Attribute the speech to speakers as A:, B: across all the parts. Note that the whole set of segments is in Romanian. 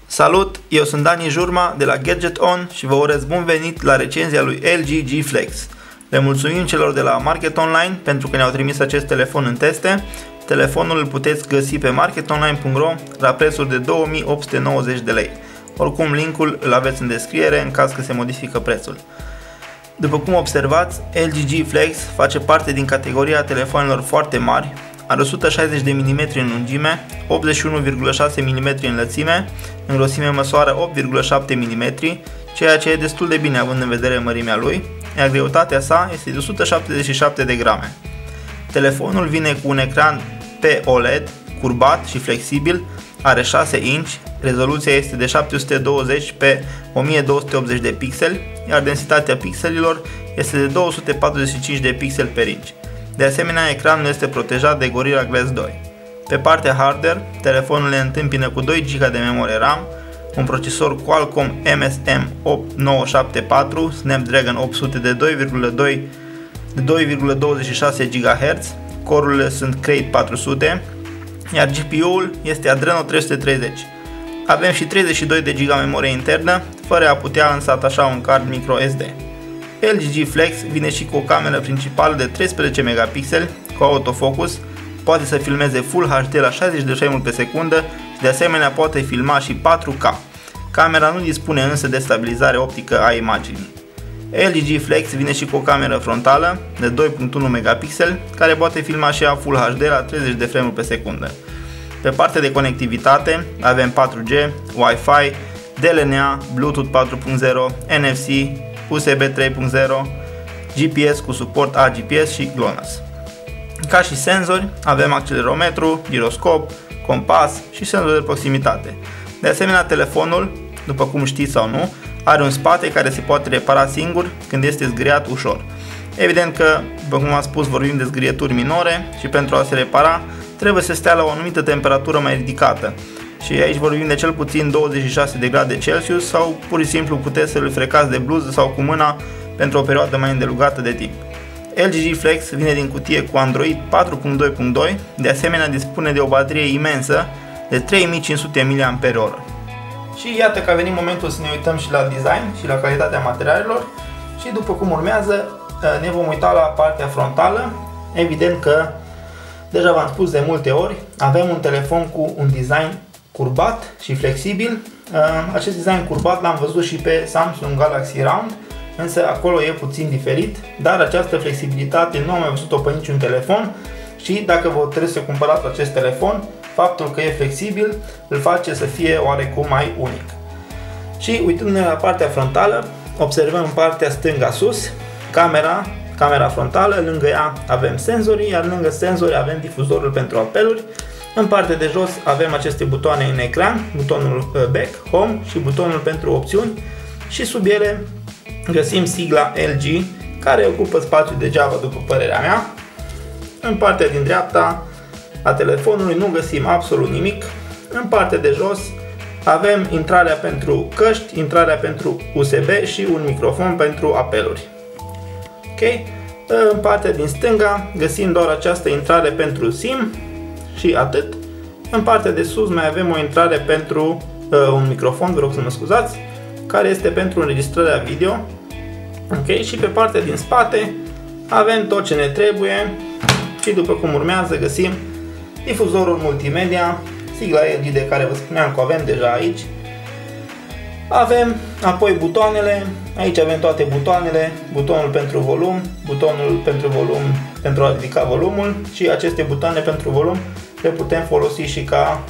A: Salut, eu sunt Dani Jurma de la Gadget On și vă urez bun venit la recenzia lui LG G Flex. Le mulțumim celor de la Market Online pentru că ne-au trimis acest telefon în teste. Telefonul îl puteți găsi pe marketonline.ro la prețuri de 2890 de lei. Oricum, linkul îl aveți în descriere în caz că se modifică prețul. După cum observați, LG G Flex face parte din categoria telefonelor foarte mari. Are 160 de mm în lungime, 81,6 mm în lățime, în grosime măsoară 8,7 mm, ceea ce e destul de bine având în vedere mărimea lui, iar greutatea sa este de 177 de grame. Telefonul vine cu un ecran pe OLED, curbat și flexibil, are 6 inch, rezoluția este de 720 pe 1280 de pixeli, iar densitatea pixelilor este de 245 de pixeli per inch. De asemenea, ecranul este protejat de Gorilla Glass 2. Pe partea hardware, telefonul le întâmpină cu 2 GB de memorie RAM, un procesor Qualcomm MSM 8974 Snapdragon 800 de 2,26 GHz, corurile sunt Cray 400, iar GPU-ul este Adreno 330. Avem și 32 de GB memorie internă, fără a putea însă atașa un card microSD. LG G Flex vine și cu o cameră principală de 13 megapixeli cu autofocus, poate să filmeze Full HD la 60 de frame-uri pe secundă și de asemenea poate filma și 4K. Camera nu dispune însă de stabilizare optică a imaginii. LG G Flex vine și cu o cameră frontală de 2.1 megapixeli care poate filma și ea Full HD la 30 de frame-uri pe secundă. Pe partea de conectivitate avem 4G, Wi-Fi, DLNA, Bluetooth 4.0, NFC, USB 3.0, GPS cu suport AGPS și GLONASS. Ca și senzori, avem accelerometru, giroscop, compas și senzor de proximitate. De asemenea, telefonul, după cum știți sau nu, are un spate care se poate repara singur când este zgriat ușor. Evident că, după cum am spus, vorbim de zgrieturi minore și pentru a se repara trebuie să stea la o anumită temperatură mai ridicată. Și aici vorbim de cel puțin 26 de grade Celsius sau pur și simplu puteți să-l frecați de bluză sau cu mâna pentru o perioadă mai îndelungată de timp. LG G Flex vine din cutie cu Android 4.2.2, de asemenea dispune de o baterie imensă de 3500 mAh. Și iată că a venit momentul să ne uităm și la design și la calitatea materialelor și după cum urmează ne vom uita la partea frontală. Evident că, deja v-am spus de multe ori, avem un telefon cu un design curbat și flexibil. Acest design curbat l-am văzut și pe Samsung Galaxy Round, însă acolo e puțin diferit, dar această flexibilitate nu am mai văzut-o pe niciun telefon și dacă vă trebuie să cumpărați acest telefon, faptul că e flexibil îl face să fie oarecum mai unic. Și uitându-ne la partea frontală, observăm în partea stânga sus camera frontală, lângă ea avem senzorii, iar lângă senzori avem difuzorul pentru apeluri. În partea de jos avem aceste butoane în ecran, butonul Back, Home și butonul pentru opțiuni și sub ele găsim sigla LG care ocupă spațiu degeaba după părerea mea. În partea din dreapta a telefonului nu găsim absolut nimic. În partea de jos avem intrarea pentru căști, intrarea pentru USB și un microfon pentru apeluri. Ok? În partea din stânga găsim doar această intrare pentru SIM și atât. În partea de sus mai avem o intrare pentru un microfon, vă rog să mă scuzați, care este pentru înregistrarea video. Ok? Și pe partea din spate avem tot ce ne trebuie și după cum urmează găsim difuzorul multimedia, sigla LG de care vă spuneam că avem deja aici. Avem apoi butoanele, aici avem toate butoanele, butonul pentru volum, butonul pentru volum pentru a ridica volumul și aceste butoane pentru volum le putem folosi și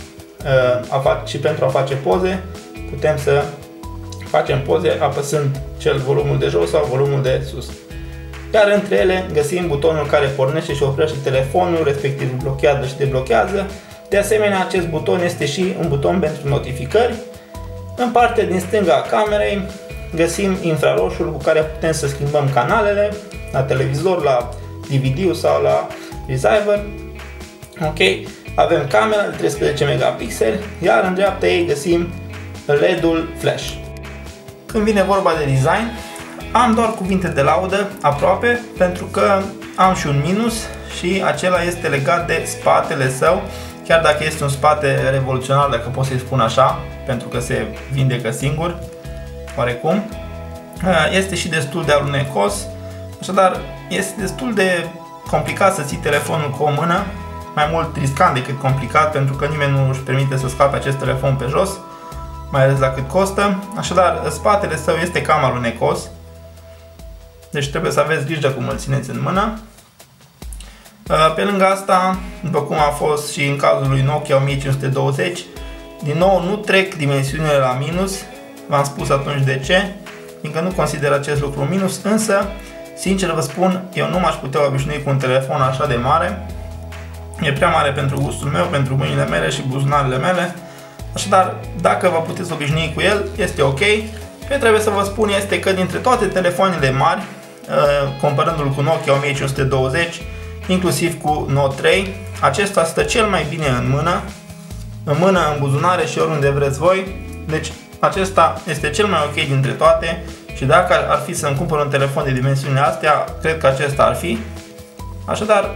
A: pentru a face poze. Putem să facem poze apăsând volumul de jos sau volumul de sus. Iar între ele găsim butonul care pornește și oprește telefonul, respectiv blochează și deblochează. De asemenea, acest buton este și un buton pentru notificări. În partea din stânga a camerei găsim infraroșul cu care putem să schimbăm canalele la televizor, la DVD sau la receiver. Ok, avem camera de 13 megapixeli, iar în dreapta ei găsim LED-ul flash. Când vine vorba de design, am doar cuvinte de laudă aproape, pentru că am și un minus și acela este legat de spatele său. chiar dacă este un spate revoluționar, dacă pot să-i spun așa, pentru că se vindecă singur, oarecum. Este și destul de alunecos, așadar este destul de complicat să ții telefonul cu o mână, mai mult riscant decât complicat, pentru că nimeni nu își permite să scape acest telefon pe jos, mai ales la cât costă. Așadar, spatele său este cam alunecos, deci trebuie să aveți grijă cum îl țineți în mână. Pe lângă asta, după cum a fost și în cazul lui Nokia 1520, din nou nu trec dimensiunile la minus, v-am spus atunci de ce, fiindcă nu consider acest lucru minus, însă, sincer vă spun, eu nu m-aș putea obișnui cu un telefon așa de mare, e prea mare pentru gustul meu, pentru mâinile mele și buzunarele mele, așadar, dacă vă puteți obișnui cu el, este ok. Ce trebuie să vă spun este că dintre toate telefoanele mari, comparându-l cu Nokia 1520, inclusiv cu Note 3, acesta stă cel mai bine în mână, în buzunare și oriunde vreți voi. Deci acesta este cel mai ok dintre toate și dacă ar fi să-mi cumpăr un telefon de dimensiunile astea, cred că acesta ar fi. Așadar,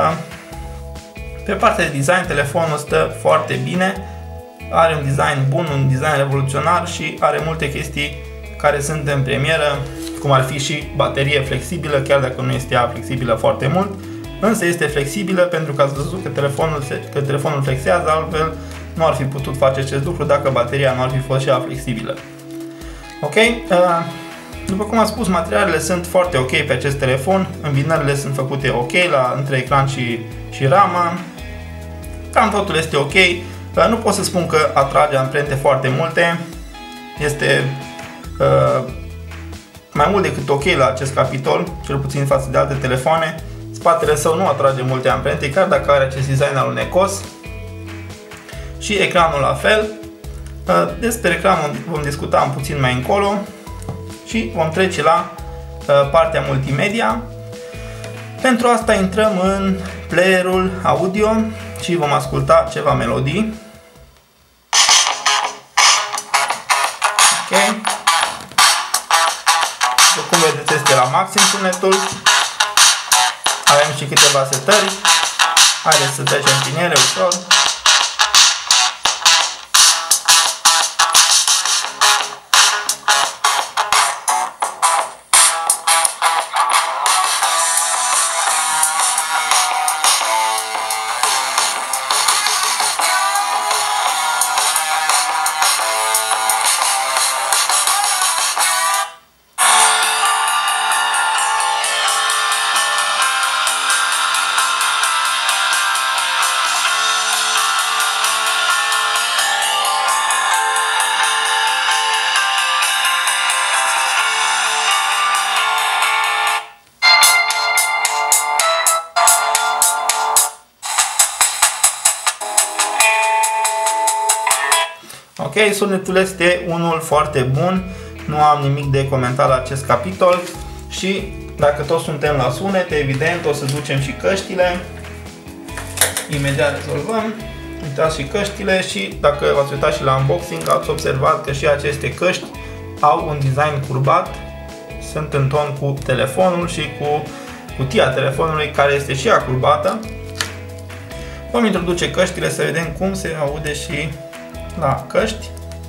A: pe partea de design, telefonul stă foarte bine, are un design bun, un design revoluționar și are multe chestii care sunt în premieră, cum ar fi și baterie flexibilă, chiar dacă nu este ea flexibilă foarte mult, însă este flexibilă pentru că ați văzut că telefonul flexează, altfel nu ar fi putut face acest lucru dacă bateria nu ar fi fost și ea flexibilă. Ok? După cum am spus, materialele sunt foarte ok pe acest telefon, îmbinările sunt făcute ok între ecran și ramă, cam totul este ok. Nu pot să spun că atrage amprente foarte multe, este mai mult decât ok la acest capitol, cel puțin față de alte telefoane. Spatele său nu atrage multe amprente, chiar dacă are acest design alunecos. Și ecranul la fel. Despre ecran vom discuta puțin mai încolo. Și vom trece la partea multimedia. Pentru asta intrăm în playerul audio și vom asculta ceva melodii. Ok. După cum vedeți, este la maxim sunetul. Avem și câteva setări. Haideți să trecem prin ele ușor. Ok, sunetul este unul foarte bun, nu am nimic de comentat la acest capitol și dacă tot suntem la sunet, evident o să ducem și căștile, imediat rezolvăm, uitați și căștile și dacă v-ați uitat și la unboxing ați observat că și aceste căști au un design curbat, sunt în ton cu telefonul și cu cutia telefonului care este și ea curbată. Vom introduce căștile să vedem cum se aude și la căști.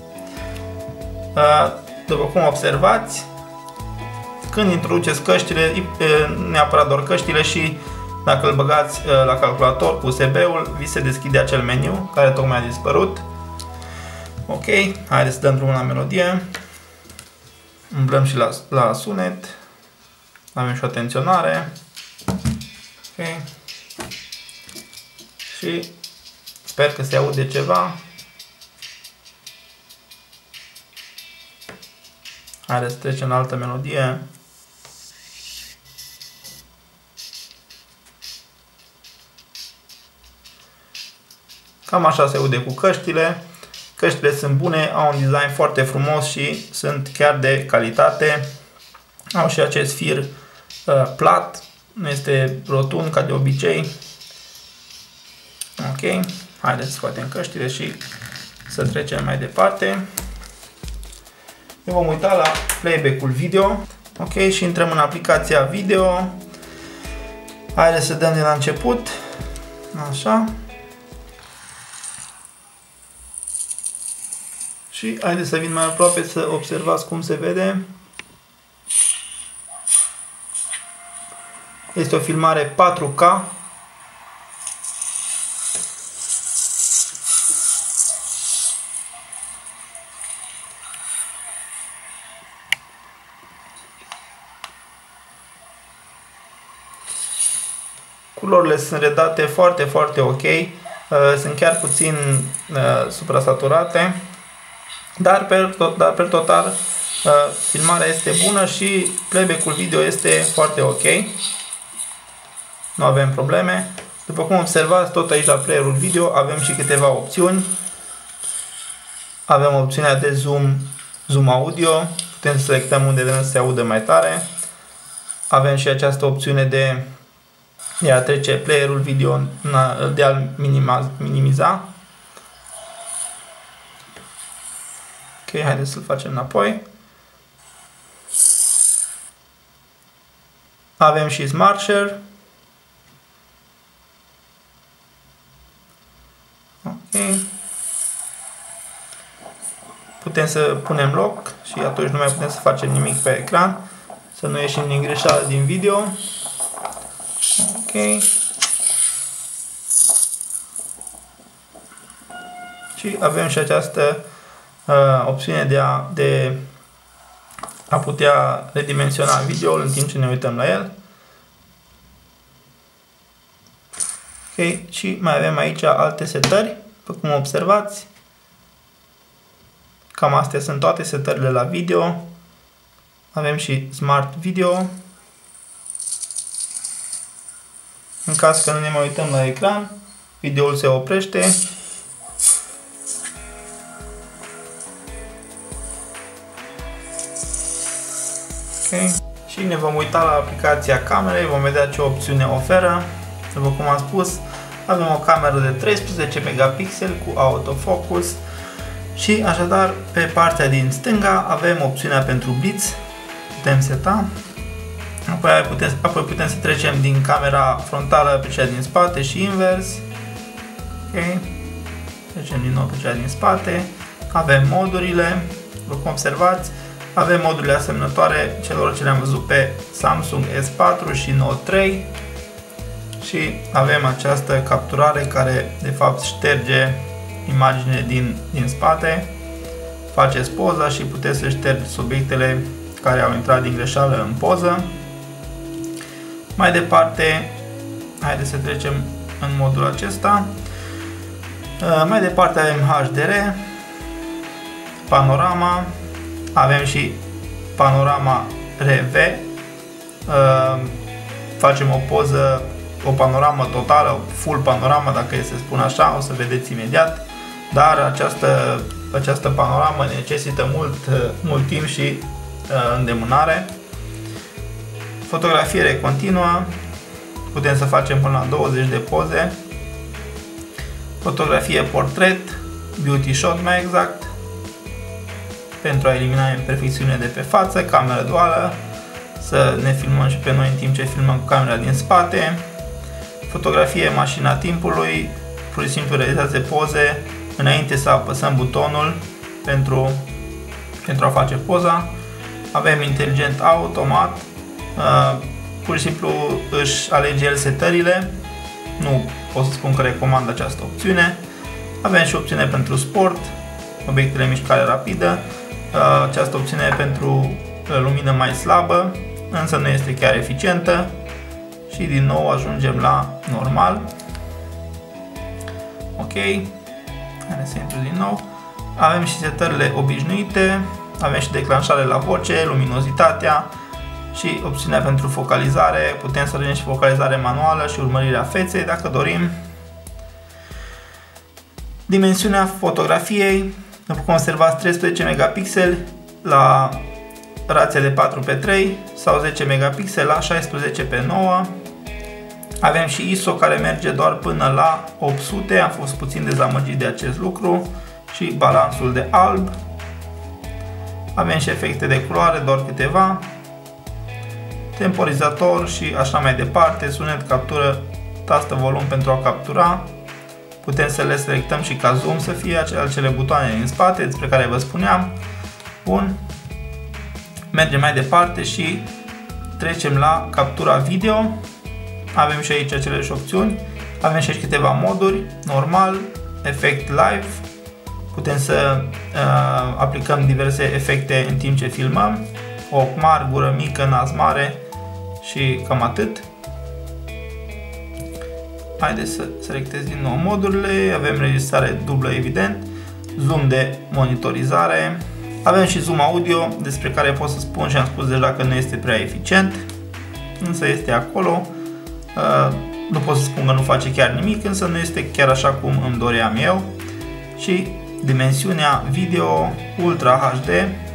A: După cum observați, când introduceți căștile, neapărat doar căștile, și dacă îl băgați la calculator cu USB-ul, vi se deschide acel meniu care tocmai a dispărut. Ok, haideți să dăm drumul la melodie. Umblăm și la sunet. Avem și o tensionare. Ok. Și sper că se aude ceva. Haideți să trecem la altă melodie. Cam așa se aude cu căștile. Căștile sunt bune, au un design foarte frumos și sunt chiar de calitate. Au și acest fir plat, nu este rotund ca de obicei. Ok, haideți să scoatem căștile și să trecem mai departe. Ne vom uita la playback-ul video. Ok, și intrăm în aplicația video. Haideți să dăm de la început. Așa. Și haideți să vin mai aproape să observați cum se vede. Este o filmare 4K. Culorile sunt redate foarte, foarte ok. Sunt chiar puțin suprasaturate. Dar pe total filmarea este bună și playback-ul video este foarte ok. Nu avem probleme. După cum observați, tot aici la playerul video avem și câteva opțiuni. Avem opțiunea de zoom audio. Putem să selectăm unde vrem să se audă mai tare. Avem și această opțiune de a trece playerul video, de a-l minimiza. Ok, haideți să-l facem înapoi. Avem și Smart Share. Ok. Putem să punem lock și atunci nu mai putem să facem nimic pe ecran. Să nu ieșim din greșeală din video. Ok. Și avem și această opțiune de a putea redimensiona videoul în timp ce ne uităm la el. Ok. Și mai avem aici alte setări, după cum observați. Cam astea sunt toate setările la video. Avem și Smart Video. În caz că nu ne mai uităm la ecran, videoul se oprește. Okay. Și ne vom uita la aplicația camerei, vom vedea ce opțiune oferă. După cum am spus, avem o cameră de 13 megapixeli cu autofocus și așadar pe partea din stânga avem opțiunea pentru blitz, putem seta. Apoi putem să trecem din camera frontală pe cea din spate și invers. Ok. Trecem din nou pe cea din spate. Avem modurile, după cum observați, avem modurile asemănătoare celor ce le-am văzut pe Samsung S4 și Note 3. Și avem această capturare care de fapt șterge imaginile din spate. Faceți poza și puteți să ștergeți obiectele care au intrat din greșeală în poză. Mai departe, haideți să trecem în modul acesta. Mai departe avem HDR, panorama, avem și panorama RV. Facem o poză, o panoramă totală, full panorama, dacă e să spun așa, o să vedeți imediat. Dar această panoramă necesită mult timp și îndemânare. Fotografiere continuă, putem să facem până la 20 de poze. Fotografie portret, beauty shot mai exact, pentru a elimina imperfecțiunile de pe față, cameră duală, să ne filmăm și pe noi în timp ce filmăm cu camera din spate. Fotografie mașina timpului, pur și simplu realizați poze înainte să apăsăm butonul pentru a face poza. Avem inteligent automat, pur și simplu își alege el setările, nu pot să spun că recomand această opțiune. Avem și opțiune pentru sport, obiectele mișcare rapidă, această opțiune pentru lumină mai slabă, însă nu este chiar eficientă și din nou ajungem la normal. Ok, haideți să intru din nou. Avem și setările obișnuite, avem și declanșare la voce, luminozitatea și opțiunea pentru focalizare. Putem să alegem și focalizare manuală și urmărirea feței dacă dorim. Dimensiunea fotografiei, după cum observați, 13 megapixeli la rația de 4:3 sau 10 megapixeli la 16:9. Avem și ISO care merge doar până la 800, am fost puțin dezamăgit de acest lucru, și balansul de alb. Avem și efecte de culoare, doar câteva, temporizator și așa mai departe, sunet, captură, tastă volum pentru a captura putem să le selectăm și ca zoom să fie acele butoane din spate despre care vă spuneam. Bun. Mergem mai departe și trecem la captura video. Avem și aici aceleași opțiuni. Avem și aici câteva moduri, normal, efect live. Putem să aplicăm diverse efecte în timp ce filmăm. Ochi mari, gură mică, nas mare și cam atât. Haideți să selectez din nou modurile. Avem registrare dublă, evident, zoom de monitorizare. Avem și zoom audio, despre care pot să spun și am spus deja că nu este prea eficient, însă este acolo. Nu pot să spun că nu face chiar nimic, însă nu este chiar așa cum îmi doream eu. Și dimensiunea video Ultra HD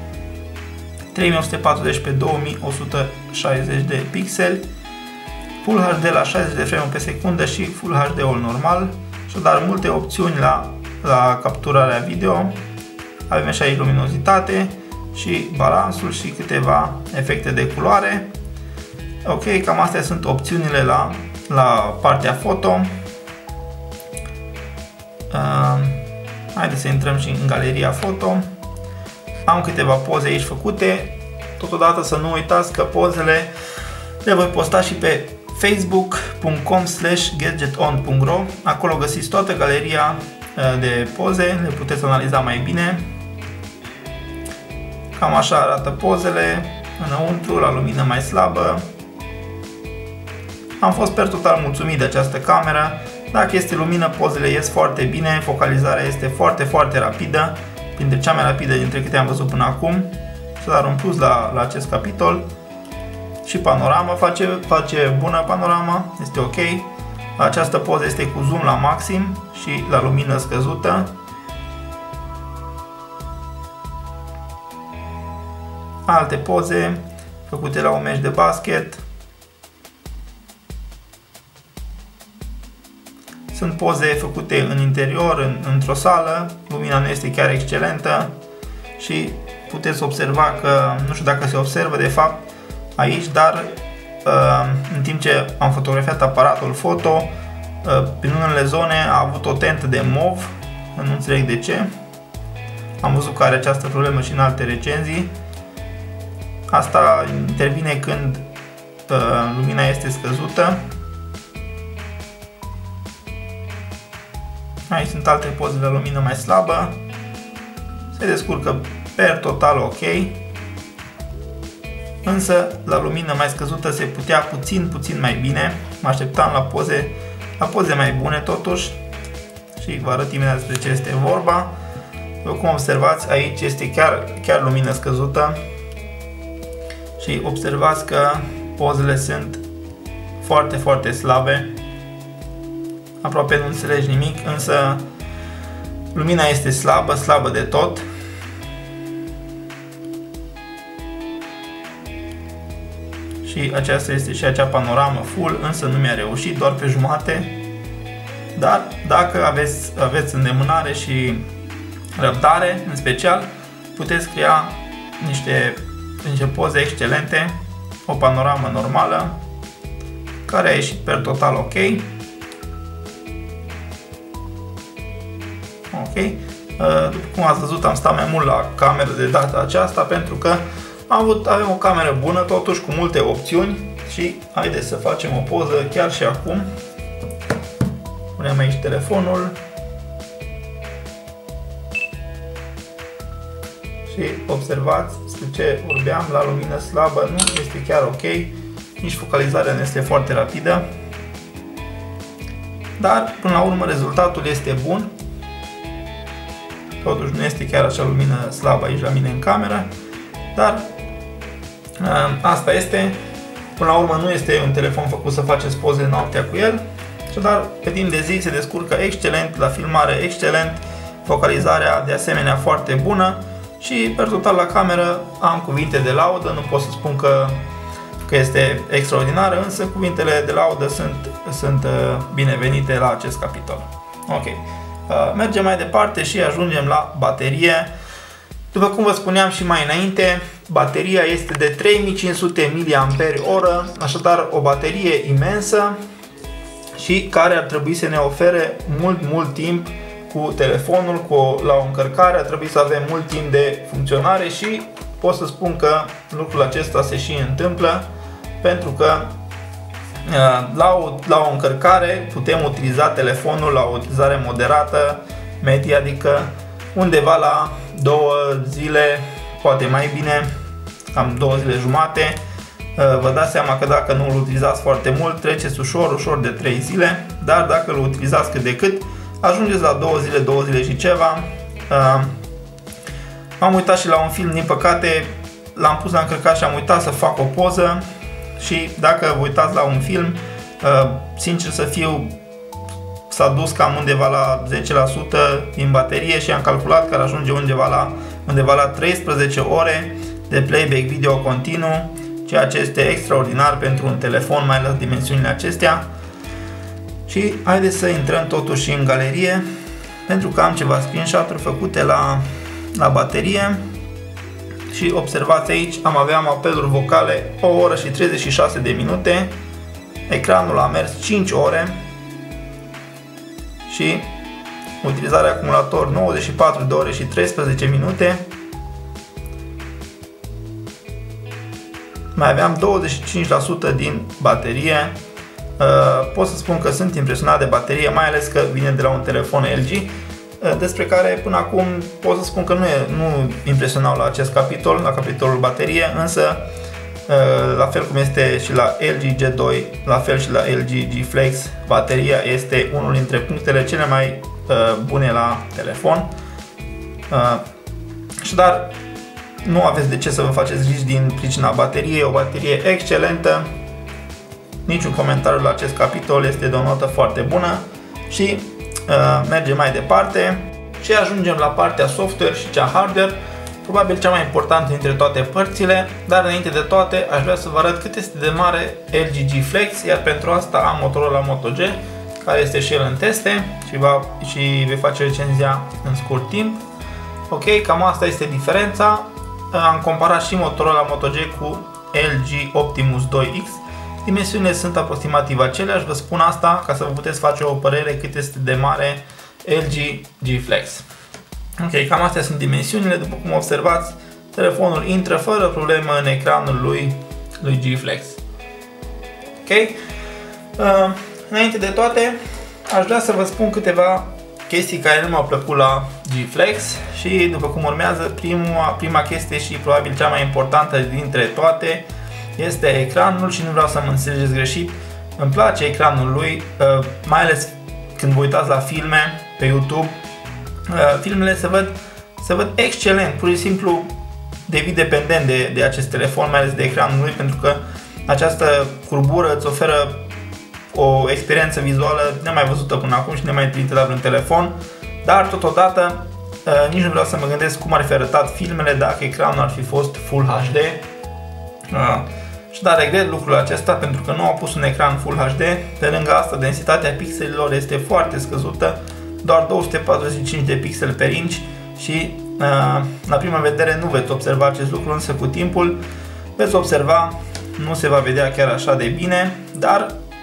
A: 3140 pe 2160 de pixeli, Full HD la 60 de frame pe secundă și Full HD-ul normal. Așadar, multe opțiuni la capturarea video. Avem și aici luminozitate și balansul și câteva efecte de culoare. Ok, cam astea sunt opțiunile la partea foto. Haideți să intrăm și în galeria foto. Am câteva poze aici făcute. Totodată să nu uitați că pozele le voi posta și pe facebook.com/gadgeton.ro. Acolo găsiți toată galeria de poze, le puteți analiza mai bine. Cam așa arată pozele înăuntru, la lumină mai slabă. Am fost per total mulțumit de această cameră. Dacă este lumină, pozele ies foarte bine, focalizarea este foarte, foarte rapidă, printre cea mai rapidă dintre câte am văzut până acum. Dar un plus la acest capitol. Și panorama face bună panorama, este ok. Această poză este cu zoom la maxim și la lumină scăzută. Alte poze făcute la un meci de basket. Sunt poze făcute în interior, într-o sală. Lumina nu este chiar excelentă și puteți observa că, nu știu dacă se observă de fapt aici, dar în timp ce am fotografiat aparatul foto, prin unele zone a avut o tentă de mov, nu înțeleg de ce. Am văzut că are această problemă și în alte recenzii. Asta intervine când lumina este scăzută. Aici sunt alte poze la lumină mai slabă. Se descurcă per total ok. Însă la lumină mai scăzută se putea puțin mai bine. Mă așteptam la poze mai bune totuși. Și vă arăt imediat despre ce este vorba. După cum observați, aici este chiar lumină scăzută. Și observați că pozele sunt foarte, foarte slabe. Aproape nu înțelegi nimic, însă lumina este slabă de tot. Și aceasta este și acea panoramă full, însă nu mi-a reușit, doar pe jumate. Dar dacă aveți îndemânare și răbdare, în special, puteți crea niște poze excelente, o panoramă normală, care a ieșit per total ok. După cum ați văzut, am stat mai mult la cameră de data aceasta pentru că avem o cameră bună, totuși cu multe opțiuni. Și haideți să facem o poză chiar și acum. Punem aici telefonul și observați despre ce vorbeam, la lumină slabă nu este chiar ok, nici focalizarea nu este foarte rapidă, dar până la urmă rezultatul este bun. Totuși nu este chiar așa lumină slabă aici la mine în cameră, dar asta este. Până la urmă nu este un telefon făcut să faceți poze noaptea cu el, dar pe timp de zi se descurcă excelent, la filmare excelent, focalizarea de asemenea foarte bună și per total la cameră am cuvinte de laudă, nu pot să spun că este extraordinară, însă cuvintele de laudă sunt binevenite la acest capitol. Ok. Mergem mai departe și ajungem la baterie. După cum vă spuneam și mai înainte, bateria este de 3500 mAh, așadar o baterie imensă și care ar trebui să ne ofere mult timp cu telefonul, la o încărcare, ar trebui să avem mult timp de funcționare și pot să spun că lucrul acesta se și întâmplă, pentru că la o încărcare putem utiliza telefonul la o utilizare moderată, medie, adică undeva la 2 zile, poate mai bine, cam 2 zile jumate. Vă dați seama că dacă nu îl utilizați foarte mult, treceți ușor de 3 zile, dar dacă îl utilizați cât de cât, ajungeți la 2 zile și ceva. M-am uitat și la un film, din păcate l-am pus la încărcat și am uitat să fac o poză și dacă vă uitați la un film, sincer să fiu, s-a dus cam undeva la 10% din baterie și am calculat că ar ajunge undeva la 13 ore de playback video continuu, ceea ce este extraordinar pentru un telefon, mai ales dimensiunile acestea. Și haideți să intrăm totuși în galerie, pentru că am ceva screenshot-uri făcute la baterie. Și observați aici, aveam apeluri vocale 1 oră și 36 de minute, ecranul a mers 5 ore și utilizarea acumulator 94 de ore și 13 minute. Mai aveam 25% din baterie. Pot să spun că sunt impresionat de baterie, mai ales că vine de la un telefon LG, despre care până acum pot să spun că nu impresionau la acest capitol, la capitolul baterie, însă la fel cum este și la LG G2, la fel și la LG G Flex, bateria este unul dintre punctele cele mai bune la telefon. Dar nu aveți de ce să vă faceți griji din pricina bateriei, o baterie excelentă, niciun comentariu la acest capitol, este de o notă foarte bună și mergem mai departe și ajungem la partea software și cea hardware, probabil cea mai importantă dintre toate părțile, dar înainte de toate aș vrea să vă arăt cât este de mare LG G Flex, iar pentru asta am Motorola Moto G, care este și el în teste și vei face recenzia în scurt timp. Ok, cam asta este diferența. Am comparat și Motorola Moto G cu LG Optimus 2X. Dimensiunile sunt aproximativ aceleași, vă spun asta ca să vă puteți face o părere cât este de mare LG G Flex. Ok, cam astea sunt dimensiunile, după cum observați, telefonul intră fără problemă în ecranul lui G Flex. Ok, înainte de toate, aș vrea să vă spun câteva chestii care nu mi-au plăcut la G Flex și după cum urmează, prima chestie și probabil cea mai importantă dintre toate este ecranul și nu vreau să mă înțelegeți greșit, îmi place ecranul lui, mai ales când vă uitați la filme pe YouTube, filmele se văd excelent, pur și simplu devii dependent de acest telefon, mai ales de ecranul lui, pentru că această curbură îți oferă o experiență vizuală nemai văzută până acum și nemai întâlnită la vreun telefon, dar totodată nici nu vreau să mă gândesc cum ar fi arătat filmele dacă ecranul ar fi fost Full HD. Și da, regret lucrul acesta pentru că nu au pus un ecran Full HD. Pe lângă asta, densitatea pixelilor este foarte scăzută, doar 245 de pixeli per inch și la prima vedere nu veți observa acest lucru, însă cu timpul veți observa, nu se va vedea chiar așa de bine, dar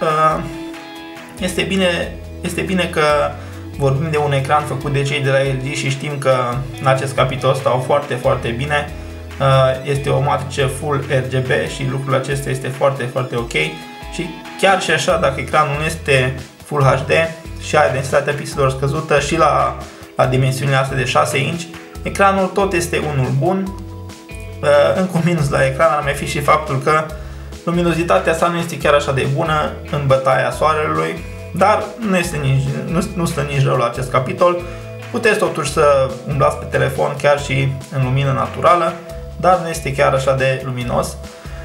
A: este bine că vorbim de un ecran făcut de cei de la LG și știm că în acest capitol stau foarte bine. Este o matrice Full RGB și lucrul acesta este foarte ok și chiar și așa, dacă ecranul nu este Full HD și are densitatea pixelilor scăzută și la dimensiunile astea de 6 inch, ecranul tot este unul bun. Încă un minus la ecran ar mai fi și faptul că luminozitatea sa nu este chiar așa de bună în bătaia soarelui, dar nu stă nici rău la acest capitol. Puteți totuși să umblați pe telefon chiar și în lumină naturală, dar nu este chiar așa de luminos.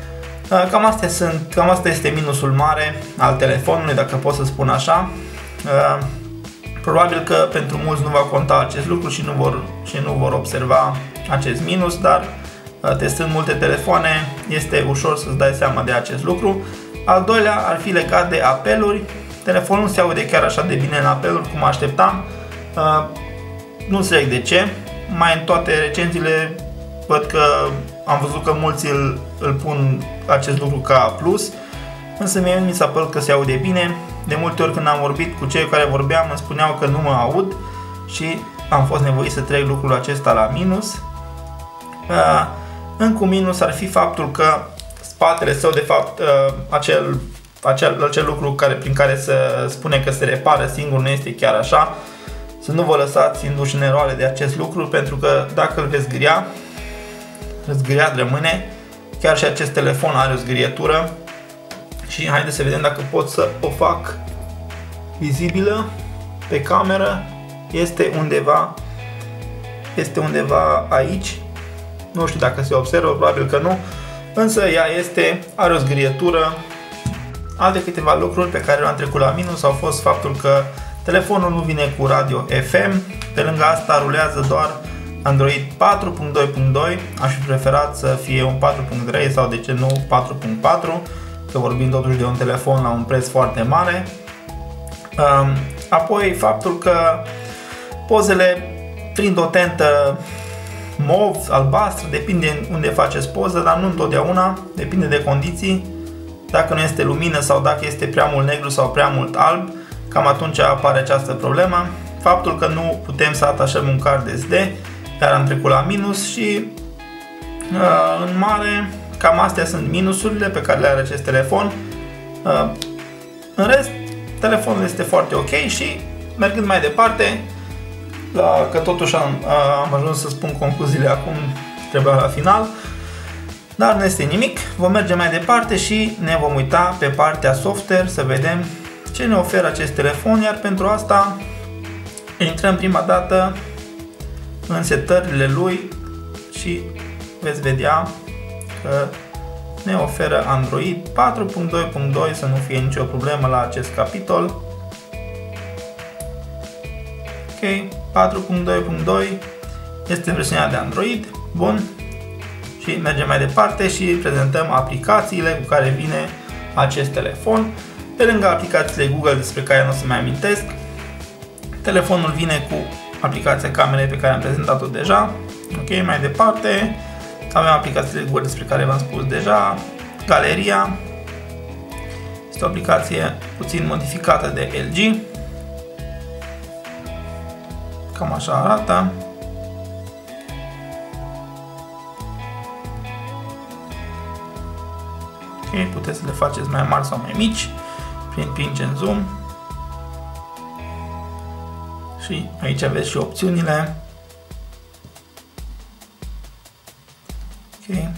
A: Cam asta este minusul mare al telefonului, dacă pot să spun așa. Probabil că pentru mulți nu va conta acest lucru și nu vor observa acest minus, dar testând multe telefoane este ușor să-ți dai seama de acest lucru. Al doilea ar fi legat de apeluri. Telefonul se aude chiar așa de bine în apeluri cum așteptam. Nu înțeleg de ce. Mai în toate recenziile văd că am văzut că mulți îl pun acest lucru ca plus, însă mie mi s-a părut că se aude bine. De multe ori când am vorbit cu cei care vorbeam îmi spuneau că nu mă aud și am fost nevoit să trec lucrul acesta la minus. Încă un minus ar fi faptul că spatele său, de fapt, acel lucru prin care se spune că se repară singur nu este chiar așa. Să nu vă lăsați induși în eroare de acest lucru, pentru că dacă îl veți zgâria, zgâriat rămâne. Chiar și acest telefon are o zgârietură și haideți să vedem dacă pot să o fac vizibilă pe cameră. Este undeva aici. Nu știu dacă se observă, probabil că nu, însă ea are o zgârietură. Alte câteva lucruri pe care le-am trecut la minus au fost faptul că telefonul nu vine cu radio FM. Pe lângă asta rulează doar Android 4.2.2. Aș fi preferat să fie un 4.3 sau de ce nu 4.4, că vorbim totuși de un telefon la un preț foarte mare. Apoi faptul că pozele prind o tentă mov, albastră, depinde unde faceți poză, dar nu întotdeauna, depinde de condiții. Dacă nu este lumină sau dacă este prea mult negru sau prea mult alb, cam atunci apare această problemă. Faptul că nu putem să atașăm un card SD, iar am trecut la minus și în mare cam astea sunt minusurile pe care le are acest telefon. În rest, telefonul este foarte ok și mergând mai departe, că totuși am ajuns să spun concluziile acum, trebuia la final, dar nu este nimic. Vom merge mai departe și ne vom uita pe partea software să vedem ce ne oferă acest telefon, iar pentru asta intrăm prima dată în setările lui și veți vedea că ne oferă Android 4.2.2, să nu fie nicio problemă la acest capitol. Ok, 4.2.2 este versiunea de Android. Bun. Și mergem mai departe și prezentăm aplicațiile cu care vine acest telefon. Pe lângă aplicațiile Google despre care nu o să mai amintesc, telefonul vine cu aplicația camerei pe care am prezentat-o deja. Ok, mai departe avem aplicațiile Google despre care v-am spus deja. Galeria este o aplicație puțin modificată de LG. Cam așa arată. Ok, puteți să le faceți mai mari sau mai mici prin pinch and zoom. Și aici aveți și opțiunile. Ok.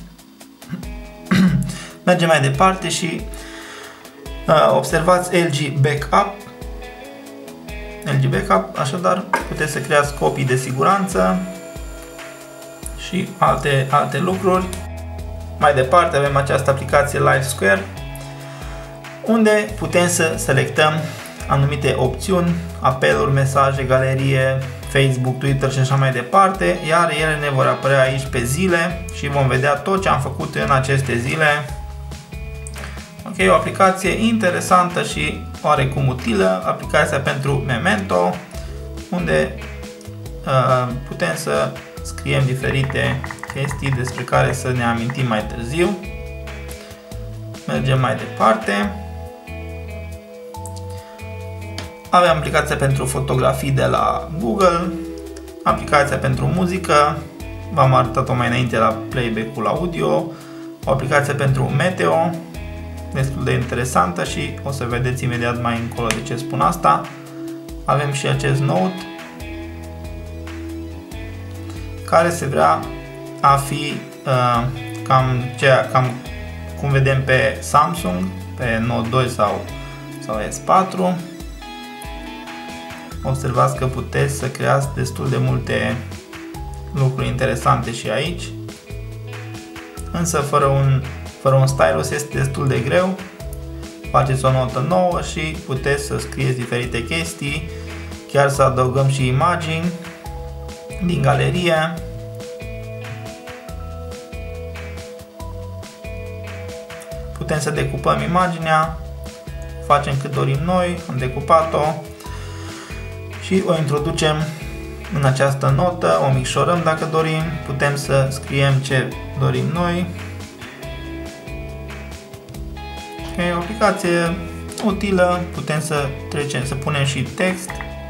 A: Mergem mai departe și observați LG Backup. LG Backup, așadar puteți să creați copii de siguranță și alte lucruri. Mai departe avem această aplicație LiveSquare, unde putem să selectăm anumite opțiuni, apeluri, mesaje, galerie, Facebook, Twitter și așa mai departe, iar ele ne vor apărea aici pe zile și vom vedea tot ce am făcut în aceste zile. Ok, o aplicație interesantă și oarecum utilă, aplicația pentru Memento, unde putem să scriem diferite chestii despre care să ne amintim mai târziu. Mergem mai departe. Avem aplicația pentru fotografii de la Google, aplicația pentru muzică, v-am arătat-o mai înainte la playback-ul audio, o aplicație pentru meteo, destul de interesantă și o să vedeți imediat mai încolo de ce spun asta. Avem și acest Note, care se vrea a fi cam cum vedem pe Samsung, pe Note 2 sau S4. Observați că puteți să creați destul de multe lucruri interesante și aici, însă fără un stylus este destul de greu. Faceți o notă nouă și puteți să scrieți diferite chestii, chiar să adăugăm și imagini din galerie. Putem să decupăm imaginea, facem cât dorim noi, am decupat-o și o introducem în această notă, o micșorăm dacă dorim, putem să scriem ce dorim noi. Ok, o aplicație utilă, putem să trecem, să punem și text,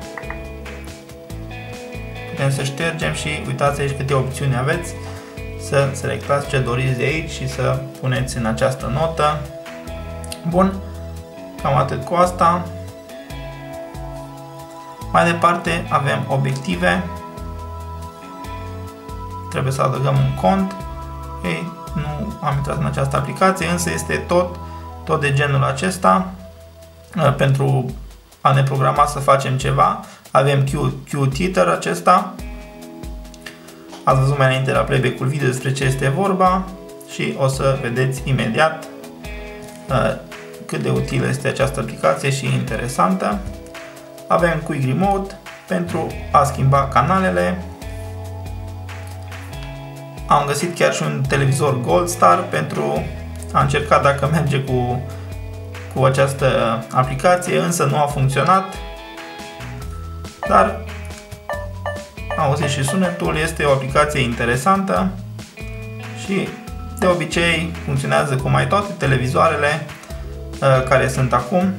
A: putem să ștergem și uitați aici câte opțiuni aveți, să selectați ce doriți de aici și să puneți în această notă. Bun, cam atât cu asta. Mai departe avem obiective, trebuie să adăugăm un cont. Ei, nu am intrat în această aplicație, însă este tot de genul acesta. Pentru a ne programa să facem ceva, avem QTeater acesta. Ați văzut mai înainte la playback-ul video despre ce este vorba și o să vedeți imediat cât de utilă este această aplicație și interesantă. Avem Quick Remote pentru a schimba canalele. Am găsit chiar și un televizor Gold Star pentru a încerca dacă merge cu această aplicație, însă nu a funcționat. Dar auziți și sunetul, este o aplicație interesantă și de obicei funcționează cu mai toate televizoarele care sunt acum.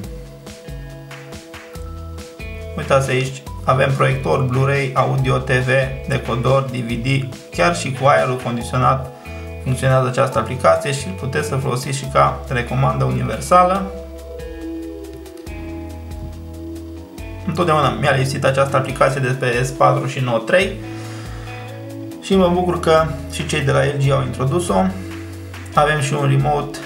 A: Uitați aici, avem proiector, Blu-ray, audio, TV, decodor, DVD, chiar și cu aerul condiționat funcționează această aplicație și puteți să folosiți și ca telecomandă universală. Întotdeauna mi-a lipsit această aplicație de pe S4 și Note 3 și mă bucur că și cei de la LG au introdus-o. Avem și un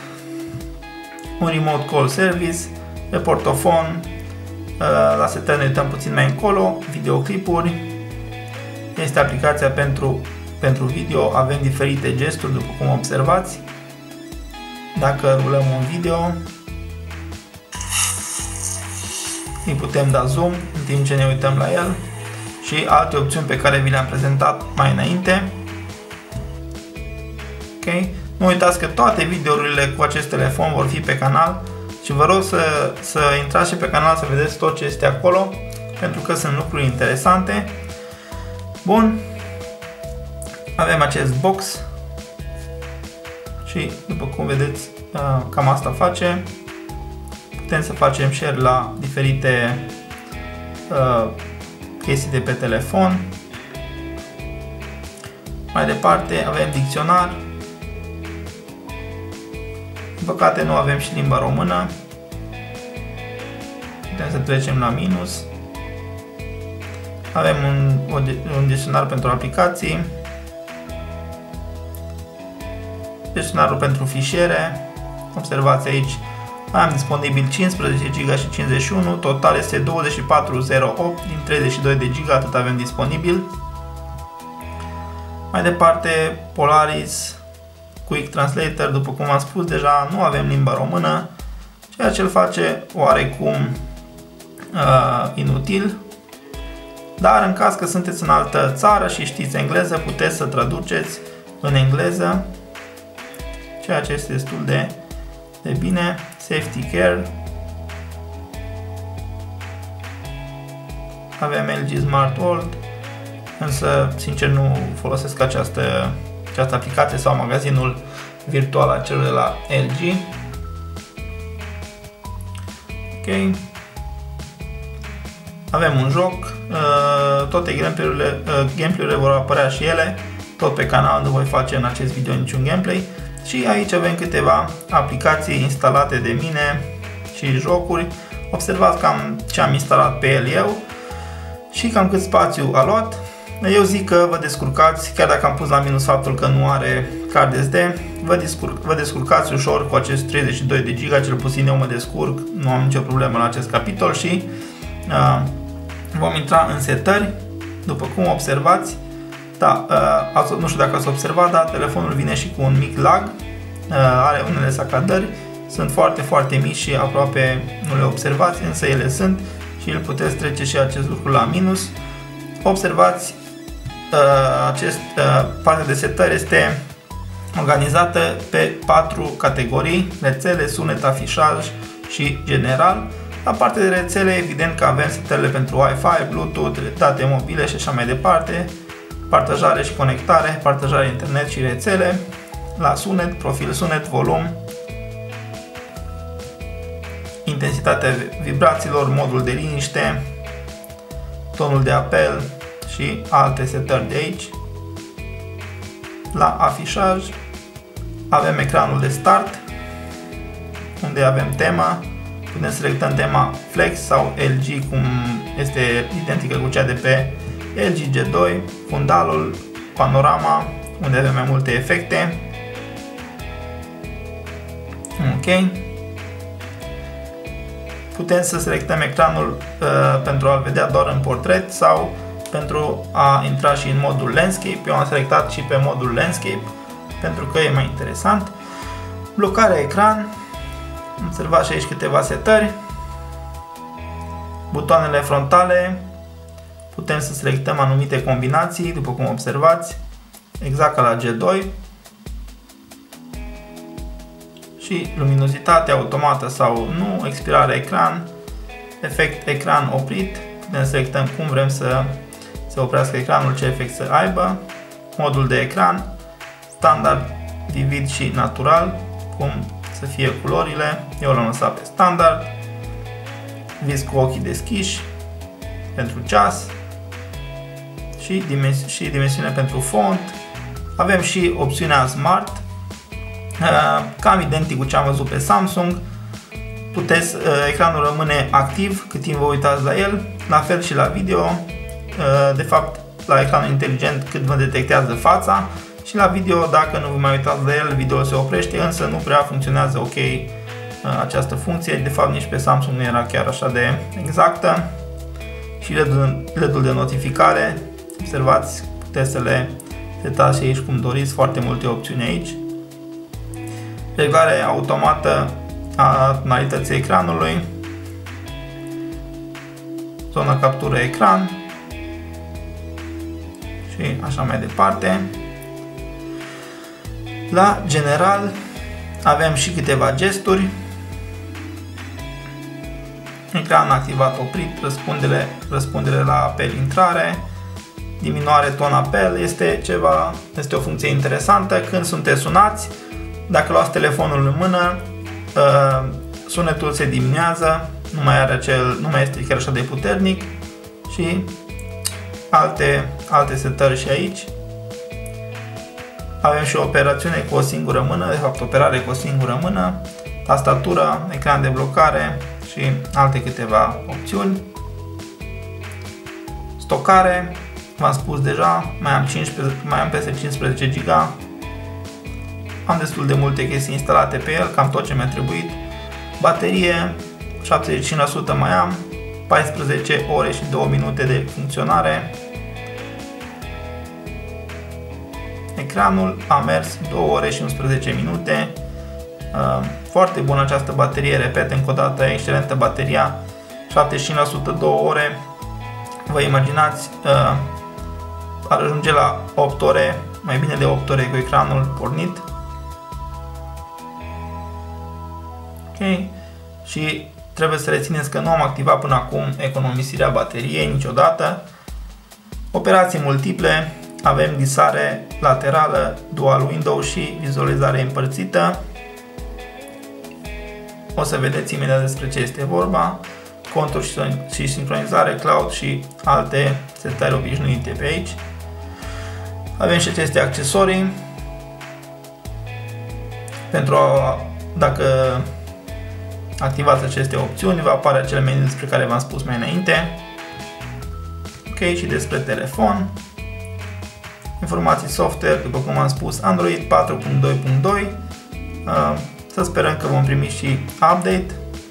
A: remote call service, pe portofon. La setări ne uităm puțin mai încolo, videoclipuri. Este aplicația pentru video, avem diferite gesturi după cum observați. Dacă rulăm un video, îi putem da zoom în timp ce ne uităm la el și alte opțiuni pe care vi le-am prezentat mai înainte. Okay. Nu uitați că toate videourile cu acest telefon vor fi pe canal și vă rog să intrați și pe canal să vedeți tot ce este acolo, pentru că sunt lucruri interesante. Bun, avem acest box și după cum vedeți cam asta face. Putem să facem share la diferite chestii de pe telefon. Mai departe avem dicționar. Din păcate nu avem și limba română. Putem să trecem la minus. Avem un dicționar pentru aplicații. Dicționarul pentru fișiere. Observați aici, am disponibil 15 GB și 51, total este 2408 din 32 de GB, atât avem disponibil. Mai departe, Polaris Quick Translator, după cum am spus deja, nu avem limba română, ceea ce îl face oarecum inutil. Dar în caz că sunteți în altă țară și știți engleză, puteți să traduceți în engleză, ceea ce este destul de bine. Safety Care. Avem LG Smart World, însă sincer nu folosesc această aplicație sau magazinul virtual al celor de la LG. Ok. Avem un joc, toate gameplay-urile vor apărea și ele, tot pe canal, nu voi face în acest video niciun gameplay. Și aici avem câteva aplicații instalate de mine și jocuri. Observați cam ce am instalat pe el eu și cam cât spațiu a luat. Eu zic că vă descurcați, chiar dacă am pus la minus faptul că nu are card SD, vă descurcați ușor cu acest 32 de GB, cel puțin eu mă descurc, nu am nicio problemă la acest capitol și vom intra în setări, după cum observați. Da, nu știu dacă ați observat, dar telefonul vine și cu un mic lag, are unele sacadări, sunt foarte mici și aproape nu le observați, însă ele sunt și îl puteți trece și acest lucru la minus. Observați, partea de setări este organizată pe 4 categorii: rețele, sunet, afișaj și general. La partea de rețele, evident că avem setările pentru Wi-Fi, Bluetooth, date mobile și așa mai departe, partajare și conectare, partajare internet și rețele. La sunet, profil sunet, volum, intensitatea vibrațiilor, modul de liniște, tonul de apel și alte setări de aici. La afișaj avem ecranul de start, unde avem tema. Putem selectăm tema Flex sau LG, cum este identică cu cea de pe LG G2, fundalul, panorama, unde avem mai multe efecte. Ok. Putem să selectăm ecranul pentru a-l vedea doar în portret sau pentru a intra și în modul Landscape. Eu am selectat și pe modul Landscape pentru că e mai interesant. Blocarea ecran. Observați și aici câteva setări. Butoanele frontale. Putem să selectăm anumite combinații, după cum observați, exact ca la G2. Și luminozitatea automată sau nu, expirare ecran, efect ecran oprit. Putem să selectăm cum vrem să se oprească ecranul, ce efect să aibă. Modul de ecran, standard, vivid și natural, cum să fie culorile. Eu l-am lăsat pe standard. Vis cu ochii deschiși pentru ceas și dimensiune pentru font. Avem și opțiunea Smart, cam identic cu ce am văzut pe Samsung. Ecranul rămâne activ cât timp vă uitați la el, la fel și la video. De fapt, la ecranul inteligent cât vă detectează fața, și la video, dacă nu vă mai uitați la el, video se oprește, însă nu prea funcționează ok această funcție. De fapt, nici pe Samsung nu era chiar așa de exactă. Și LED-ul de notificare, observați, puteți să le setați aici cum doriți, foarte multe opțiuni aici. Reglare automată a tonalității ecranului, zona captură ecran și așa mai departe. La general avem și câteva gesturi. Ecran activat oprit, răspundere la apel intrare, diminuare ton apel, este o funcție interesantă. Când sunteți sunați, dacă luați telefonul în mână, sunetul se diminuează, nu mai este chiar așa de puternic, și alte setări și aici. Avem și o operațiune cu o singură mână, de fapt operare cu o singură mână, tastatură, ecran de blocare și alte câteva opțiuni. Stocare, v-am spus deja, mai am peste 15 GB. Am destul de multe chestii instalate pe el, cam tot ce mi-a trebuit. Baterie, 75% mai am, 14 ore și 2 minute de funcționare. Ecranul a mers 2 ore și 11 minute. Foarte bună această baterie, repet încă o dată, excelentă bateria, 75% 2 ore. Vă imaginați, ar ajunge la 8 ore, mai bine de 8 ore cu ecranul pornit. Ok, și trebuie să rețineți că nu am activat până acum economisirea bateriei niciodată. Operații multiple, avem glisare laterală, dual window și vizualizare împărțită. O să vedeți imediat despre ce este vorba. Conturi și sincronizare, cloud și alte setări obișnuite pe aici. Avem și aceste accesorii. Dacă activați aceste opțiuni, va apare acele meniu despre care v-am spus mai înainte. Ok, și despre telefon. Informații software, după cum am spus, Android 4.2.2. Să sperăm că vom primi și update.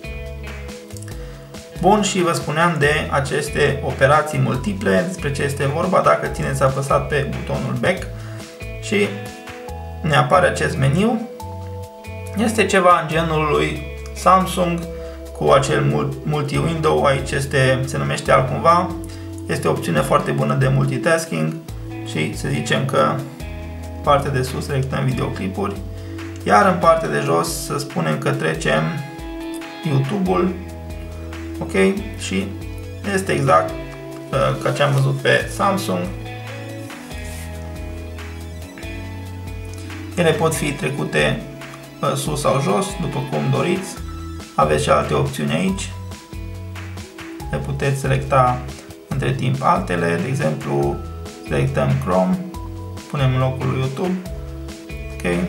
A: Bun, și vă spuneam de aceste operații multiple, despre ce este vorba dacă țineți apăsat pe butonul Back și ne apare acest meniu. Este ceva în genul lui Samsung cu acel multi-window, aici se numește altcumva. Este o opțiune foarte bună de multitasking și să zicem că partea de sus selectăm videoclipuri, iar în partea de jos să spunem că trecem YouTube-ul. Ok, și este exact ca ce am văzut pe Samsung. Ele pot fi trecute sus sau jos, după cum doriți. Aveți și alte opțiuni aici. Le puteți selecta între timp altele, de exemplu, selectăm Chrome, punem în locul lui YouTube. Ok.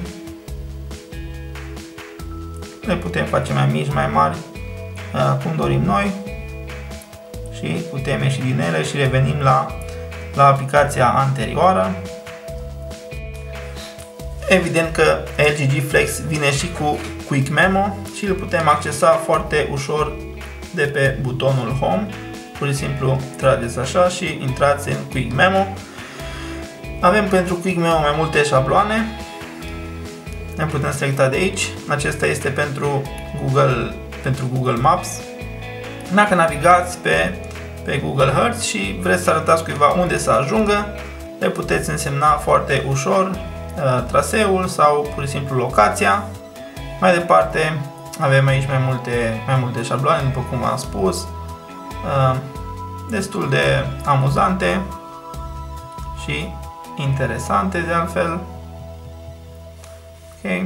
A: Le putem face mai mici, mai mari, cum dorim noi și putem ieși din ele și revenim la aplicația anterioară. Evident că LG G Flex vine și cu Quick Memo și îl putem accesa foarte ușor de pe butonul Home. Pur și simplu trageți așa și intrați în Quick Memo. Avem pentru Quick Memo mai multe șabloane. Ne putem selecta de aici. Acesta este pentru Google Maps. Dacă navigați pe Google Earth și vreți să arătați cuiva unde să ajungă, le puteți însemna foarte ușor traseul sau pur și simplu locația. Mai departe avem aici mai multe șabloane, după cum am spus, destul de amuzante și interesante de altfel. Ok.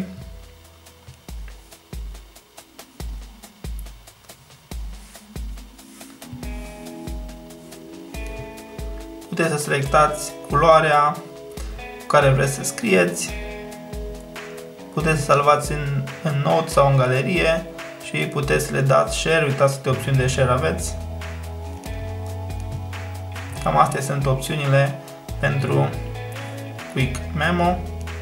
A: Puteți să selectați culoarea cu care vreți să scrieți. Puteți să salvați în note sau în galerie și puteți să le dați share. Uitați câte opțiuni de share aveți. Cam astea sunt opțiunile pentru Quick Memo.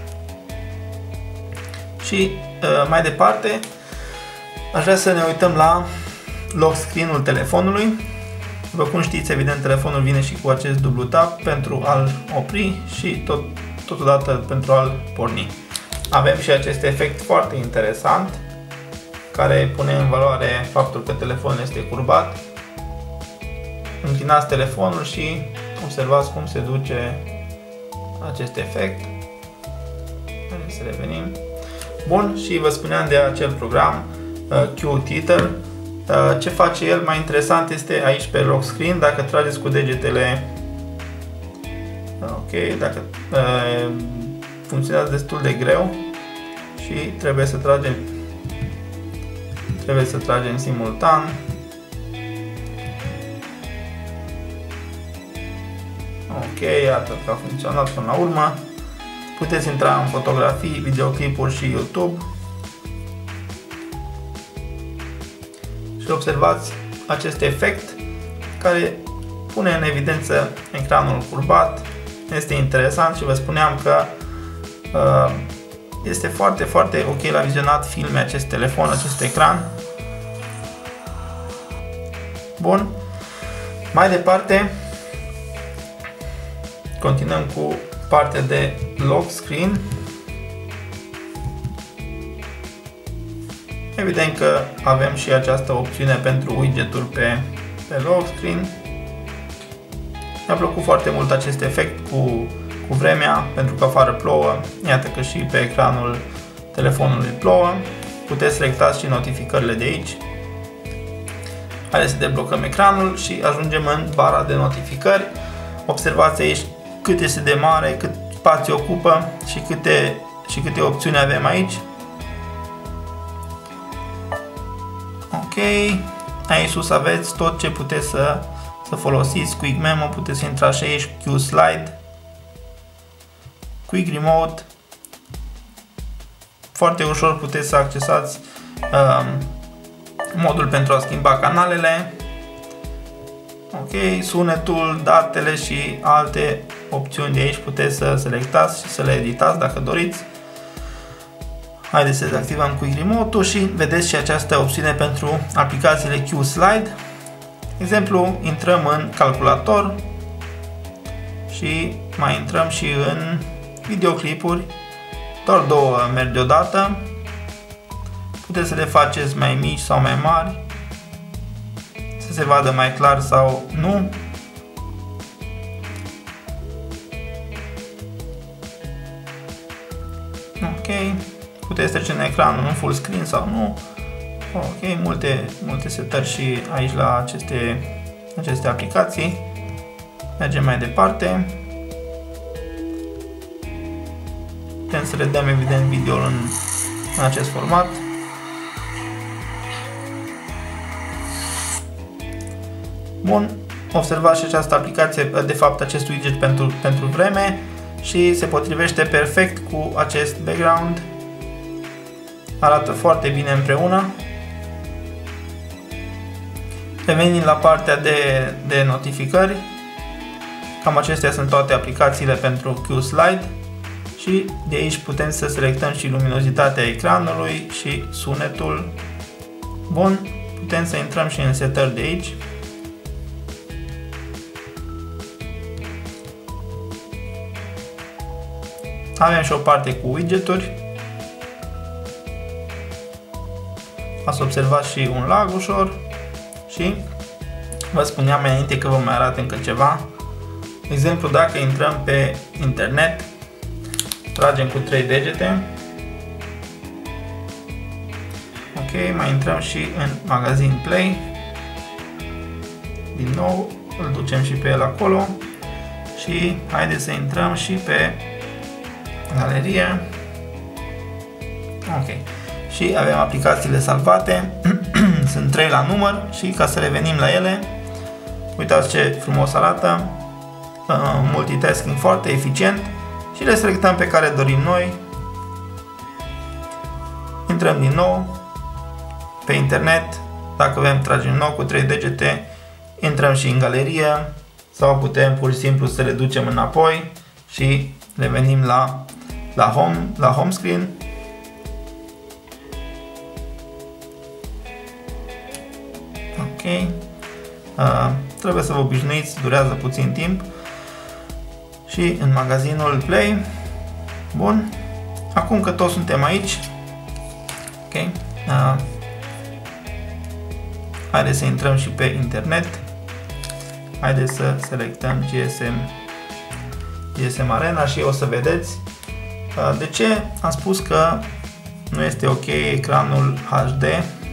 A: Și mai departe aș vrea să ne uităm la lock screen-ul telefonului. După cum știți, evident, telefonul vine și cu acest dublu tap pentru a-l opri și totodată pentru a-l porni. Avem și acest efect foarte interesant care pune în valoare faptul că telefonul este curbat. Închinați telefonul și observați cum se duce acest efect. Haideți să revenim. Bun, și vă spuneam de acel program QTeeter. Ce face el mai interesant este aici pe lock screen. Dacă trageți cu degetele, ok, dacă funcționează destul de greu și trebuie să tragem simultan. Ok, iată că a funcționat până la urmă. Puteți intra în fotografii, videoclipuri și YouTube. Și observați acest efect care pune în evidență ecranul curbat. Este interesant și vă spuneam că este foarte, foarte ok la vizionat filme acest telefon, acest ecran. Bun. Mai departe continuăm cu partea de lock screen. Evident că avem și această opțiune pentru widget-uri pe lock screen. Mi-a plăcut foarte mult acest efect cu vremea, pentru că afară plouă. Iată că și pe ecranul telefonului plouă. Puteți selectați și notificările de aici. Haideți să deblocăm ecranul și ajungem în bara de notificări. Observați aici cât este de mare, cât spațiu ocupă și câte opțiuni avem aici. Ok, aici sus aveți tot ce puteți să folosiți. Quick Memo, puteți intra și aici, Q-Slide, Quick Remote. Foarte ușor puteți să accesați modul pentru a schimba canalele. Ok, sunetul, datele și alte opțiuni de aici puteți să selectați și să le editați dacă doriți. Haideți să dezactivăm Quick Remote-ul și vedeți și această opțiune pentru aplicațiile Q-Slide. De exemplu, intrăm în calculator și mai intrăm și în videoclipuri. Doar două merg deodată. Puteți să le faceți mai mici sau mai mari, să se vadă mai clar sau nu. Ok, puteți trece în ecran în full screen sau nu. Ok, multe setări și aici la aceste aplicații. Mergem mai departe. Putem să le dăm evident video în acest format. Bun, observați și această aplicație, de fapt acest widget pentru vreme, și se potrivește perfect cu acest background. Arată foarte bine împreună. Revenind la partea de notificări, cam acestea sunt toate aplicațiile pentru Q-Slide și de aici putem să selectăm și luminozitatea ecranului și sunetul. Bun, putem să intrăm și în setări de aici. Avem și o parte cu widgeturi. Ați observat și un lag ușor și vă spuneam mai înainte că vă mai arăt încă ceva. De exemplu, dacă intrăm pe internet, tragem cu 3 degete. Ok, mai intrăm și în magazin Play. Din nou, îl ducem și pe el acolo și haideți să intrăm și pe galerie. Ok. Și avem aplicațiile salvate. Sunt 3 la număr și ca să revenim la ele, uitați ce frumos arată. Multitasking foarte eficient și le selectăm pe care dorim noi. Intrăm din nou pe internet. Dacă vrem, tragem nou cu 3 degete, intrăm și în galerie sau putem pur și simplu să le ducem înapoi și revenim la home screen. Ok. Trebuie să vă obișnuiți, durează puțin timp. Și în magazinul Play. Bun. Acum că toți suntem aici, ok. Haideți să intrăm și pe internet. Haideți să selectăm GSM Arena și o să vedeți de ce am spus că nu este ok ecranul HD.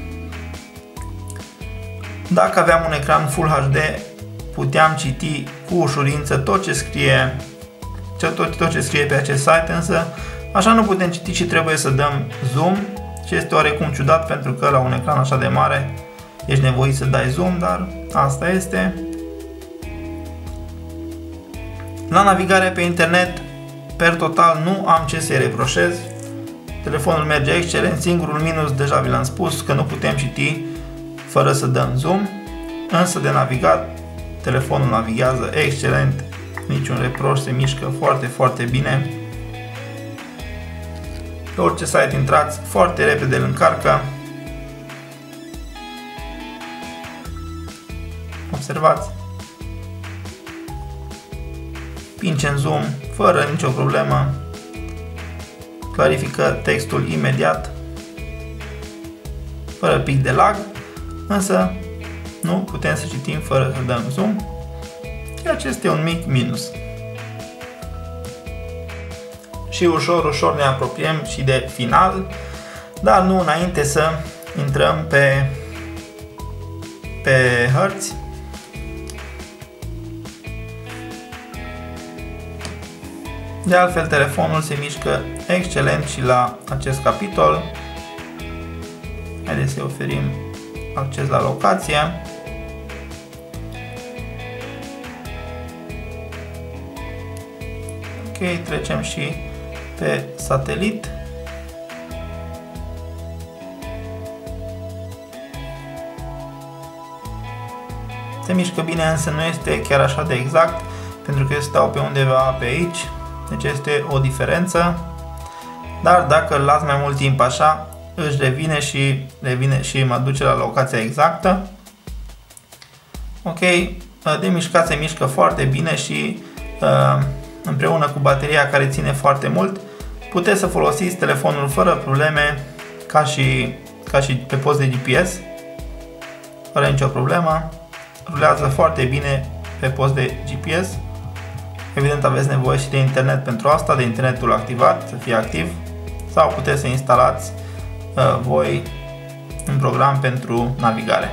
A: Dacă aveam un ecran Full HD, puteam citi cu ușurință tot ce scrie pe acest site, însă așa nu putem citi și trebuie să dăm zoom și este oarecum ciudat pentru că la un ecran așa de mare ești nevoit să dai zoom, dar asta este. La navigare pe internet, per total, nu am ce să-i reproșez. Telefonul merge excelent, singurul minus deja vi l-am spus, că nu putem citi fără să dăm zoom, însă de navigat, telefonul navighează excelent, niciun reproș, se mișcă foarte, foarte bine. Pe orice site intrați, foarte repede îl încarcă. Observați. Pinch în zoom, fără nicio problemă. Clarifică textul imediat, fără pic de lag, însă nu putem să citim fără să dăm zoom. Și acesta este un mic minus. Și ușor, ușor ne apropiem și de final, dar nu înainte să intrăm pe hărți. De altfel, telefonul se mișcă excelent și la acest capitol. Haideți să-i oferim acces la locație. Ok, trecem și pe satelit. Se mișcă bine, însă nu este chiar așa de exact, pentru că eu stau pe undeva pe aici, deci este o diferență. Dar dacă îl las mai mult timp așa, își revine și mă duce la locația exactă. Ok, de mișcat se mișcă foarte bine și împreună cu bateria care ține foarte mult, puteți să folosiți telefonul fără probleme, ca și pe post de GPS, fără nicio problemă. Rulează foarte bine pe post de GPS. Evident, aveți nevoie și de internet pentru asta, de internetul activat, să fie activ, sau puteți să instalați voi un program pentru navigare.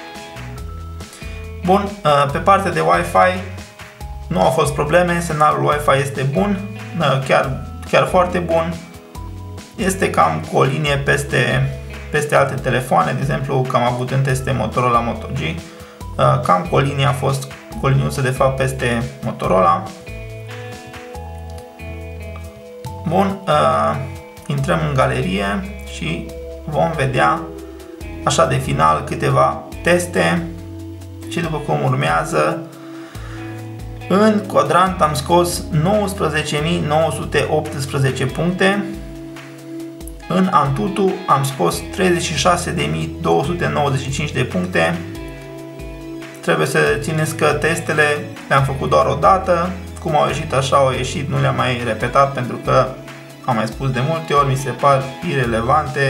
A: Bun, pe partea de Wi-Fi nu au fost probleme, semnalul Wi-Fi este bun, chiar foarte bun. Este cam cu o linie peste alte telefoane, de exemplu, că am avut în teste Motorola Moto G. Cam Colini a fost coliniuță de fapt peste Motorola. Bun, intrăm în galerie și vom vedea așa de final câteva teste și după cum urmează. În quadrant am scos 19.918 puncte, în Antutu am scos 36.295 de puncte. Trebuie să țineți că testele le-am făcut doar o dată, cum au ieșit așa au ieșit, nu le-am mai repetat pentru că am mai spus de multe ori, mi se par irelevante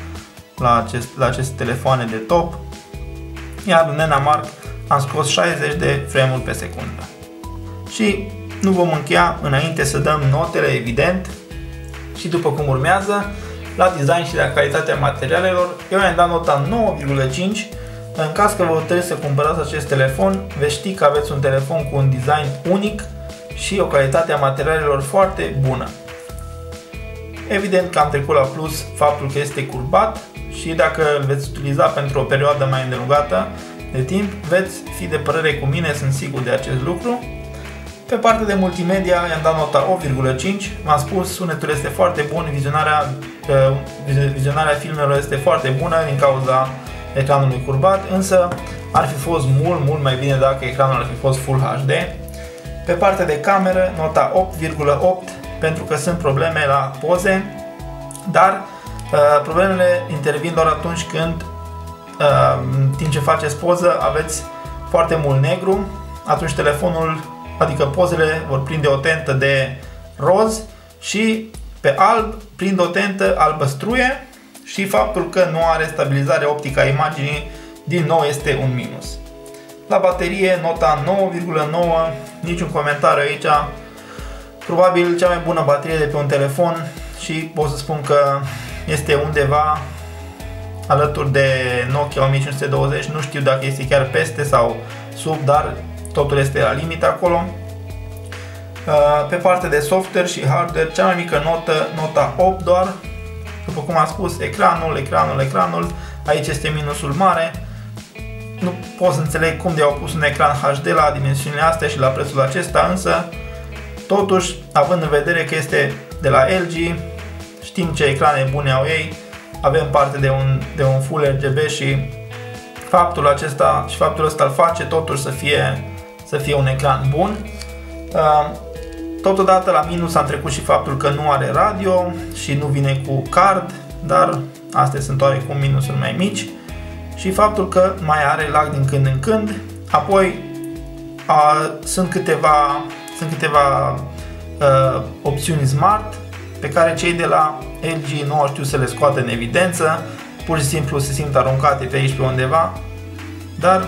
A: la aceste telefoane de top. Iar în Nenamark am scos 60 de frame-uri pe secundă. Și nu vom încheia înainte să dăm notele, evident, și după cum urmează, la design și la calitatea materialelor, eu i-am dat nota 9,5. În caz că vă trebuie să cumpărați acest telefon, veți ști că aveți un telefon cu un design unic și o calitate a materialelor foarte bună. Evident că am trecut la plus faptul că este curbat și dacă îl veți utiliza pentru o perioadă mai îndelungată de timp, veți fi de părere cu mine, sunt sigur de acest lucru. Pe partea de multimedia i-am dat nota 8,5, v-am spus, sunetul este foarte bun, vizionarea filmelor este foarte bună din cauza ecranului curbat, însă ar fi fost mult mai bine dacă ecranul ar fi fost Full HD. Pe partea de cameră, nota 8,8, pentru că sunt probleme la poze, dar problemele intervin doar atunci când în timp ce faceți poză aveți foarte mult negru, atunci telefonul, adică pozele vor prinde o tentă de roz și pe alb prind o tentă albăstruie și faptul că nu are stabilizare optică a imaginii din nou este un minus. La baterie nota 9,9, niciun comentariu aici, probabil cea mai bună baterie de pe un telefon și pot să spun că este undeva alături de Nokia 1520, nu știu dacă este chiar peste sau sub, dar totul este la limită acolo. Pe partea de software și hardware, cea mai mică notă, nota 8 doar. După cum am spus, ecranul, aici este minusul mare. Nu pot să înțeleg cum de-au pus un ecran HD la dimensiunile astea și la prețul acesta, însă totuși, având în vedere că este de la LG, știm ce ecrane bune au ei, avem parte de un Full RGB și faptul ăsta îl face totuși să fie un ecran bun. Totodată la minus am trecut și faptul că nu are radio și nu vine cu card, dar astea sunt oarecum minusuri mai mici, și faptul că mai are lag din când în când. Apoi sunt câteva opțiuni smart pe care cei de la LG nu au știut să le scoată în evidență, pur și simplu se simt aruncate pe aici pe undeva, dar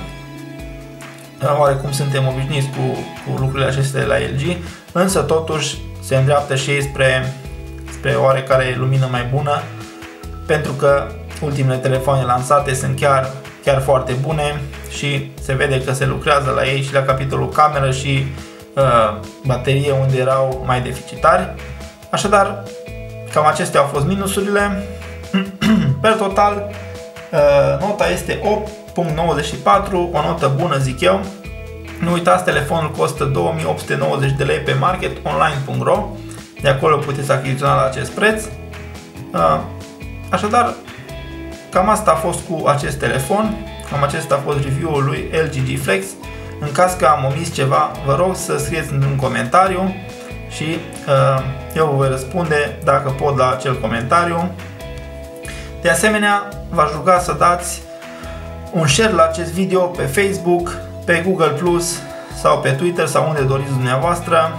A: oarecum suntem obișnuiți cu lucrurile acestea de la LG, însă totuși se îndreaptă și ei spre oarecare lumină mai bună, pentru că ultimele telefoane lansate sunt chiar foarte bune și se vede că se lucrează la ei și la capitolul cameră și baterie, unde erau mai deficitari. Așadar, cam acestea au fost minusurile. Per total, nota este 8.94, o notă bună, zic eu. Nu uitați, telefonul costă 2890 de lei pe marketonline.ro, de acolo puteți achiziționa la acest preț. Așadar, cam asta a fost cu acest telefon, cam acesta a fost review-ul lui LG G Flex. În caz că am omis ceva, vă rog să scrieți în comentariu și eu vă voi răspunde dacă pot la acel comentariu. De asemenea, v-aș ruga să dați un share la acest video pe Facebook, pe Google Plus sau pe Twitter sau unde doriți dumneavoastră.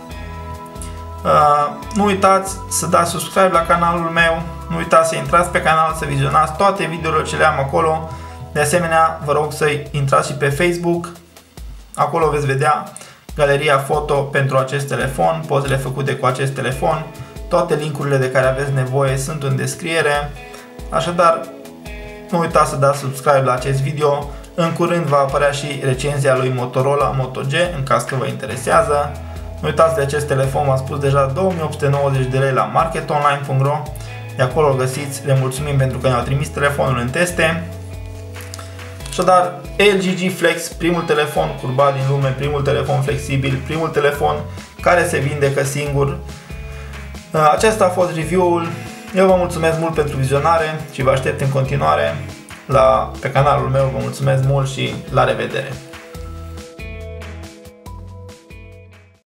A: Nu uitați să dați subscribe la canalul meu, nu uitați să intrați pe canal să vizionați toate videourile ce le am acolo. De asemenea, vă rog să intrați și pe Facebook, acolo veți vedea galeria foto pentru acest telefon, pozele făcute cu acest telefon, toate linkurile de care aveți nevoie sunt în descriere. Așadar, nu uitați să dați subscribe la acest video. În curând va apărea și recenzia lui Motorola Moto G, în caz că vă interesează. Nu uitați de acest telefon, v-am spus deja, 2890 de lei la marketonline.ro. De acolo îl găsiți, le mulțumim pentru că ne-au trimis telefonul în teste. Așadar, LG G Flex, primul telefon curbat din lume, primul telefon flexibil, primul telefon care se vindecă singur. Acesta a fost review-ul. Eu vă mulțumesc mult pentru vizionare și vă aștept în continuare pe canalul meu. Vă mulțumesc mult și la revedere!